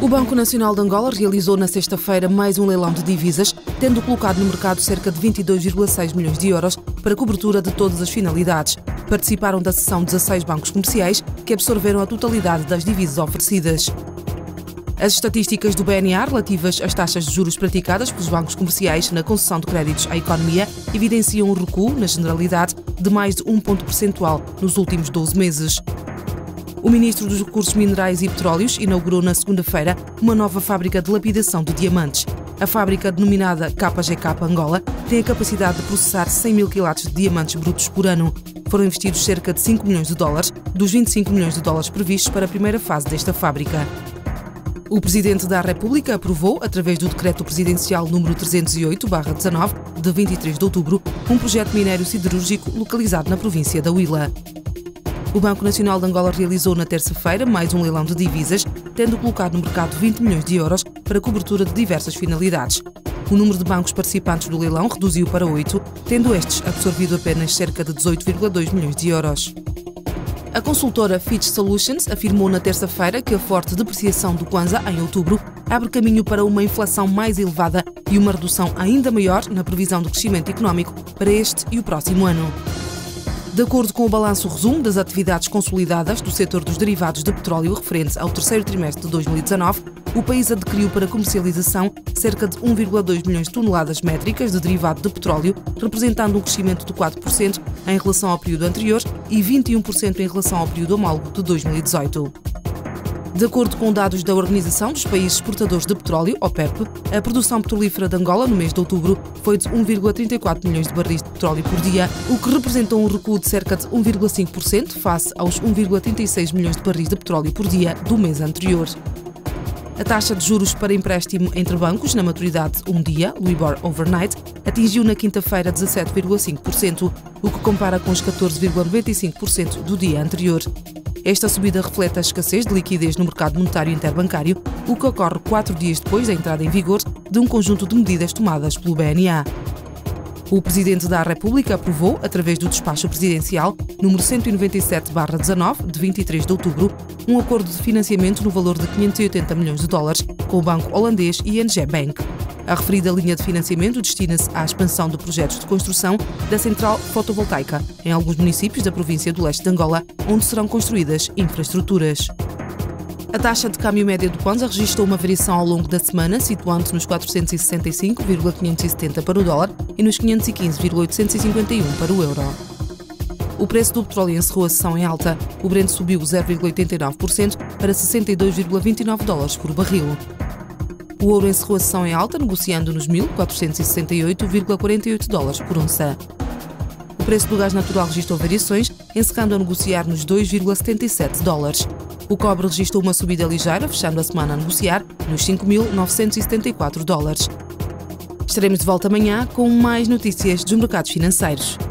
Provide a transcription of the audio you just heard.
Banco Nacional de Angola realizou na sexta-feira mais um leilão de divisas, tendo colocado no mercado cerca de 22,6 milhões de euros para cobertura de todas as finalidades. Participaram da sessão 16 bancos comerciais, que absorveram a totalidade das divisas oferecidas. As estatísticas do BNA relativas às taxas de juros praticadas pelos bancos comerciais na concessão de créditos à economia evidenciam um recuo, na generalidade, de mais de 1 ponto percentual nos últimos 12 meses. O Ministro dos Recursos Minerais e Petróleos inaugurou na segunda-feira uma nova fábrica de lapidação de diamantes. A fábrica, denominada KGK Angola, tem a capacidade de processar 100 mil quilates de diamantes brutos por ano. Foram investidos cerca de 5 milhões de dólares dos 25 milhões de dólares previstos para a primeira fase desta fábrica. O Presidente da República aprovou, através do Decreto Presidencial número 308/19, de 23 de outubro, um projeto minério siderúrgico localizado na província da Huila. O Banco Nacional de Angola realizou na terça-feira mais um leilão de divisas, tendo colocado no mercado 20 milhões de euros para cobertura de diversas finalidades. O número de bancos participantes do leilão reduziu para 8, tendo estes absorvido apenas cerca de 18,2 milhões de euros. A consultora Fitch Solutions afirmou na terça-feira que a forte depreciação do Kwanza em outubro abre caminho para uma inflação mais elevada e uma redução ainda maior na previsão de crescimento económico para este e o próximo ano. De acordo com o balanço resumo das atividades consolidadas do setor dos derivados de petróleo referente ao terceiro trimestre de 2019, o país adquiriu para comercialização cerca de 1,2 milhões de toneladas métricas de derivado de petróleo, representando um crescimento de 4% em relação ao período anterior e 21% em relação ao período homólogo de 2018. De acordo com dados da Organização dos Países Exportadores de Petróleo, OPEP, a produção petrolífera de Angola no mês de outubro foi de 1,34 milhões de barris de petróleo por dia, o que representou um recuo de cerca de 1,5% face aos 1,36 milhões de barris de petróleo por dia do mês anterior. A taxa de juros para empréstimo entre bancos na maturidade um dia, Libor Overnight, atingiu na quinta-feira 17,5%, o que compara com os 14,95% do dia anterior. Esta subida reflete a escassez de liquidez no mercado monetário interbancário, o que ocorre 4 dias depois da entrada em vigor de um conjunto de medidas tomadas pelo BNA. O Presidente da República aprovou, através do despacho presidencial número 197/19, de 23 de outubro, um acordo de financiamento no valor de 580 milhões de dólares com o banco holandês ING Bank. A referida linha de financiamento destina-se à expansão de projetos de construção da central fotovoltaica em alguns municípios da província do leste de Angola, onde serão construídas infraestruturas. A taxa de câmbio média do Kwanza registrou uma variação ao longo da semana, situando-se nos 465,570 para o dólar e nos 515,851 para o euro. O preço do petróleo encerrou a sessão em alta. O Brent subiu 0,89% para 62,29 dólares por barril. O ouro encerrou a sessão em alta, negociando nos 1.468,48 dólares por onça. O preço do gás natural registrou variações, encerrando a negociar nos 2,77 dólares. O cobre registrou uma subida ligeira, fechando a semana a negociar nos 5.974 dólares. Estaremos de volta amanhã com mais notícias dos mercados financeiros.